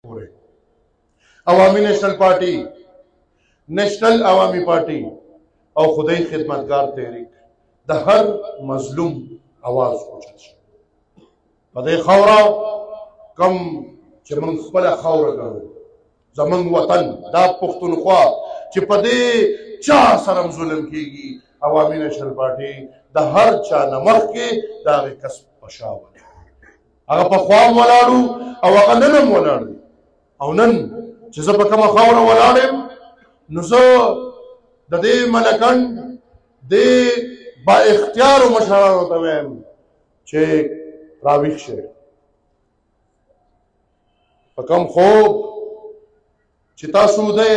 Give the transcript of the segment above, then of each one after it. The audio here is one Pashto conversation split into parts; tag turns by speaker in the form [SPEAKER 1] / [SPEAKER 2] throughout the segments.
[SPEAKER 1] پورې عوامي نیشنل پارټي، نیشنل عوامي پارټي او خدای خدمتګار تحریک د هر مظلوم आवाज اوچت شي. په دې خاوره کم چې موږ خپله خاوره ګڼو، زموږ وطن دا پښتونخوا چې په دې چا سره ظلم کېږي، عوامي نیشنل پارټي د هر چا نه مخکې د هغې کسب په شا ولاړ، هغه پخوا هم ولاړو او هغه نن هم ولاړ دی. او نن چې زه په کومه خاوره ولاړ یم، نو زه د دې ملکند دې با اختیارو مشرانو ته وایم چې راویښ شئ. په کوم خوب چې تاسو دی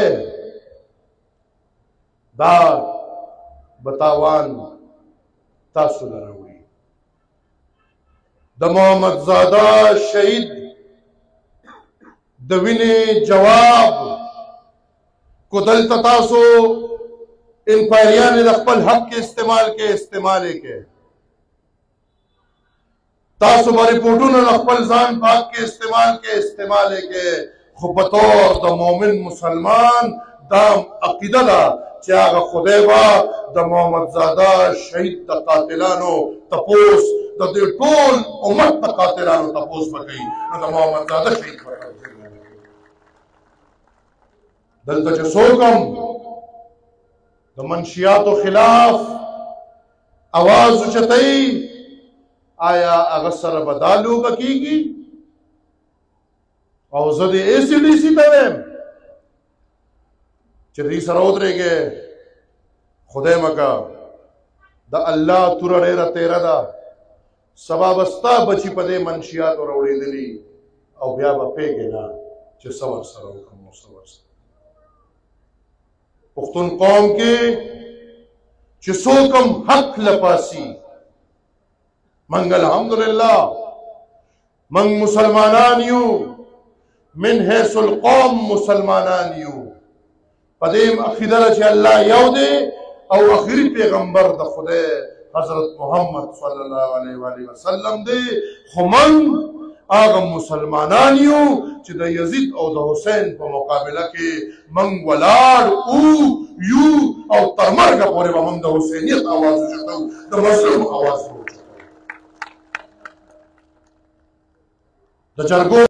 [SPEAKER 1] دا به تاوان تاسو له راوړي. د محمدزاده شهید د وینې جواب کو دلته تاسو انکوایریانې د خپل حق کې استعمال کې تاسو به رپورټونه د خپل ځان په حق کې استعمال کې خو په طور د مؤمن مسلمان دا عقیده ده چې هغه خدای به د محمدزاده شهید د قاتلانو تپوس د دې ټول امت د قاتلانو تپوس به کوي، نو د محمدزاده شهید به دلته چې څوک هم د منشیاتو خلاف आवाज اوچتوي، آیا هغه سره به دا لوبه کېږي؟ او زه د ACDC ته وایم چې دوی سره ودرېږې، خدای مکه د الله توره ډېره تېره ده، سبا به ستا بچي په دې منشیاتو راوړېدلي او بیا به پوهېږې نه چې څه ورسره وکړم او څه ورسره. پښتون قوم کې چې څوک هم حق لپاسي، منګ الحمدلله منګ مسلمانان یو، من حیث القوم مسلمانان یو، په دې عقیده ده چې الله یو دی او آخري پیغمبر د خدای حضرت محمد صلی الله علیه و آله وسلم دی. خو موږ هغه مسلمانان یو چې د یزید او د حسین په مقابله کې موږ ولاړ یو او تر مرګه پورې به موږ د حسینیت آواز اوچتو، د مظلوم آواز اوچتو. د جرګو